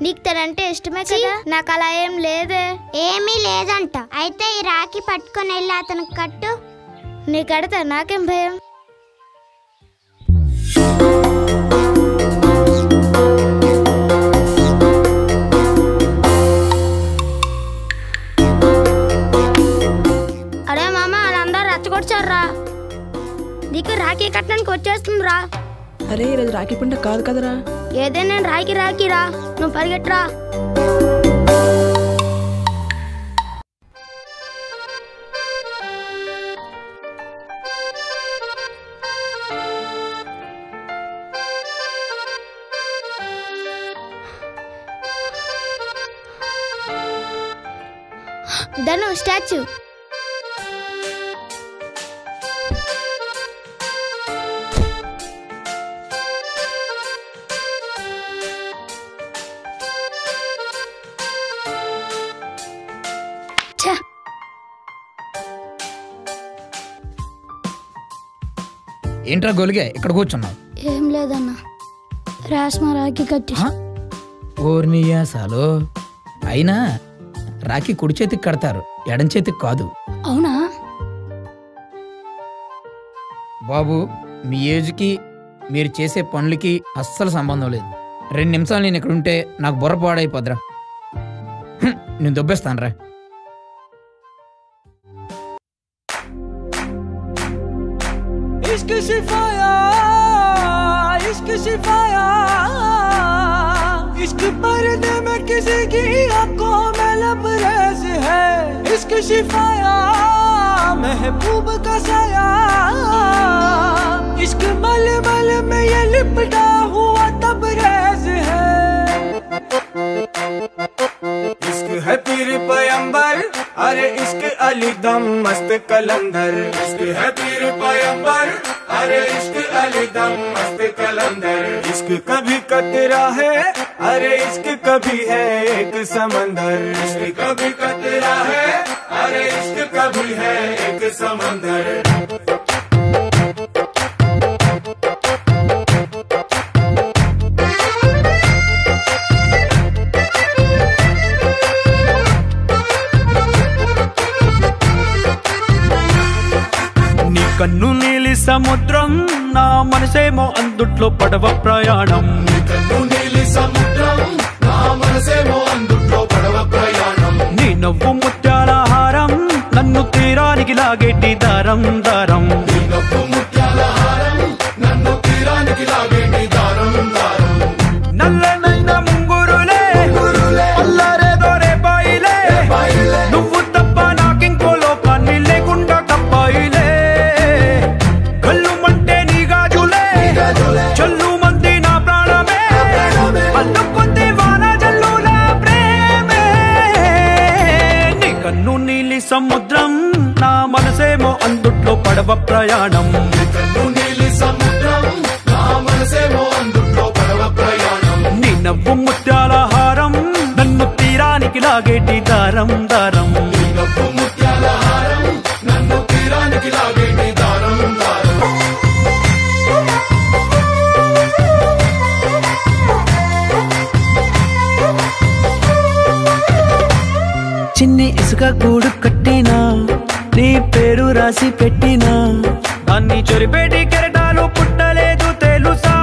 నీకు తనంటే ఇష్టమే కదా? నాకు అలా ఏం లేదే. ఏమీ లేదంట. అయితే ఈ రాఖీ పట్టుకొని వెళ్ళి అతనికి కట్టు. నీ కడతా, నాకేం భయం. అరే మామ, వాళ్ళందరూ రచ్చగొచ్చారా. నీకు రాఖీ కట్టడానికి వచ్చేస్తుందిరా. అరే ఈరోజు రాఖీ పండుగ కాదు కదరా. ఏదైనా రాఖీరా, నువ్వు పరిగెట్టరా. ధను స్టాచ్యూ. ఏంట్రా గొలిగా ఇక్కడ కూర్చున్నావు? ఏం లేదన్నా, రాస్మా రాఖీ కట్టి. ఓర్నియాసాలు. అయినా రాఖీ కుడి చేతికి కడతారు, ఎడం చేతికి కాదు. అవునా బాబు, మీ ఏజ్కి మీరు చేసే పనులకి అస్సలు సంబంధం లేదు. 2 నిమిషాలు నేను ఇక్కడ ఉంటే నాకు బుర్ర పాడైపోద్రా. నేను దొబ్బేస్తాను రా. इश्क शिफाया, इश्क शिफाया, इश्क पर्दे में किसी की आंखों में लबरेज है। इश्क शिफाया, महबूब का साया, इश्क मल मल में ये लिपटा हुआ तबरेज है। इश्क है पीर पैगंबर, अरे इश्क अली दम मस्त कलंदर। इश्क है पीर पैगंबर, अरे इश्क अली दम मस्त कलंदर। इश्क कभी कतरा है, अरे इश्क कभी है एक समंदर। इश्क कभी कतरा है, अरे इश्क कभी है एक समंदर। కన్ను నీలి సముద్రం, నా మనసేమో అందుట్లో పడవ ప్రయాణం. కన్ను నీలి సముద్రం, నా మనసేమో అందుట్లో పడవ ప్రయాణం. నీ నవ్వు ముత్యాల హారం, నన్ను తీరానికి లాగేటి దారం దారం. నీ నవ్వు ముత్యాల హారం, నన్ను తీరానికి లాగేటి దారం దారం. నల్లనైన ముంగురులే అల్లరేదో రేపాయిలే, నువ్వు తప్ప నాకింకో లోకాన్ని లేకుండా తప్పాయిలే. చల్లు మంది నా ప్రాణమే, అల్లుకుంది వాన జల్లుల ప్రేమే. నీ కన్ను నీలి సముద్రం, నా మనసేమో అందుట్లో పడవ ప్రయాణం. కన్ను నీలి సముద్రం, నా మనసేమో అందుట్లో పడవ ప్రయాణం. నీ నవ్వు ముత్యాల హారం, నన్ను తీరానికి లాగేటి దారం దారం. నీ నవ్వు ముత్యాల హారం, నన్ను తీరానికి లాగేటి దారం దారం. చిన్ని ఇసుక గూడు కట్టినా, నీ పేరు రాసి పెట్టినా, దాన్ని చొరిపేటి కెరటాలు పుట్టలేదు తెలుసా.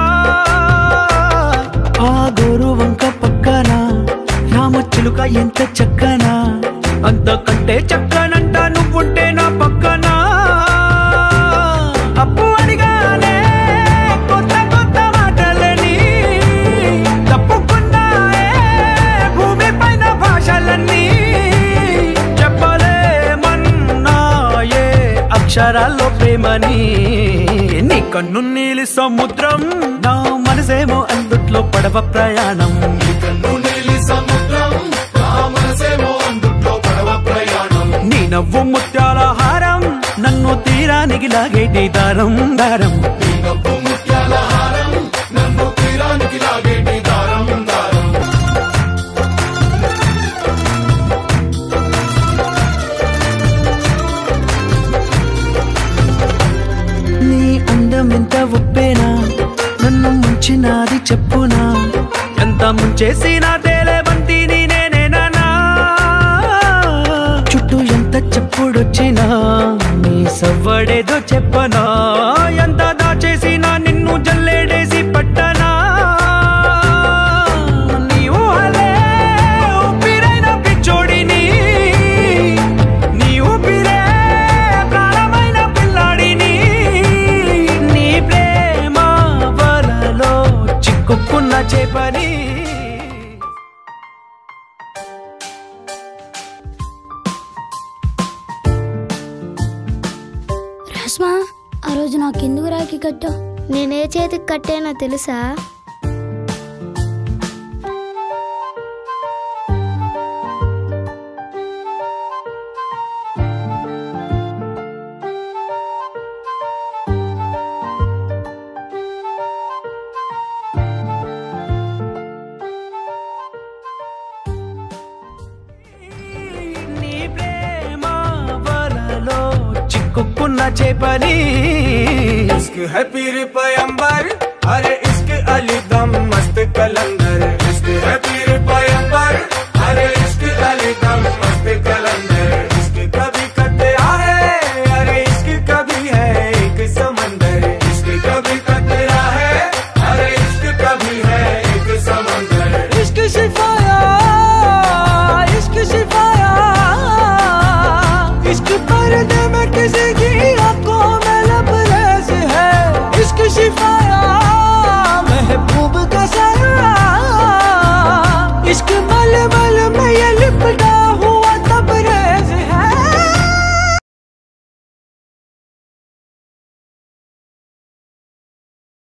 ఆ గోరు వంక పక్కన రామచిలుక ఎంత చక్కనా, అంతకంటే చక్కనంట నువ్వుంటే నా పక్కన. అప్పు అడిగానే కొత్త కొత్త మాటలని, తప్పుకున్నాయే భూమి పైన భాషలన్నీ. చెప్పలేమన్నాయే అక్షరాల్లో ప్రేమని. నీ కన్ను నీలి సముద్రం, నా మనసేమో అందుట్లో పడవ ప్రయాణం. నీ కన్ను నీలి సముద్రం, నా మనసేమో అందుట్లో పడవ ప్రయాణం. నీ నవ్వు ముత్యాల హారం, నన్ను తీరానికి లాగేటి దారం దారం. నీ నవ్వు ముత్యాల హారం, నన్ను తీరానికి లాగేటి దారం దారం. నీ అందమెంత ఉప్పేనా, నన్ను ముంచినాది చెప్పునా. ఎంత ముంచేసినా తేలే చేపని రాస్మా ఆ రోజు నాకెందుకు రాఖీ కట్టావు? నేనే చేతికి కట్టానో తెలుసా? చిక్కుకున్న చేపని ఇస్క్ है पीर पैगंबर अरे इश्क अली दम मस्त कलंदर